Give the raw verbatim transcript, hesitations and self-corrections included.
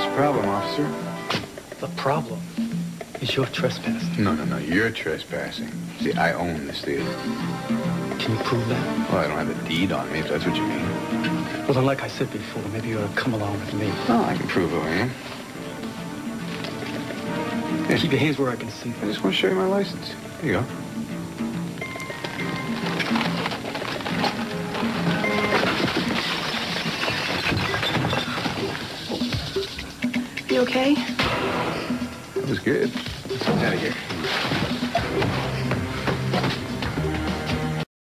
the problem, officer? The problem is you're trespassing. No, no, no. You're trespassing. See, I own this theater. Can you prove that? Well, I don't have a deed on me, if that's what you mean. Well, then, like I said before, maybe you ought to come along with me. Oh, I can prove who I am. Yeah. Keep your hands where I can see them. I just want to show you my license. Here you go. You okay? That was good. Out of here.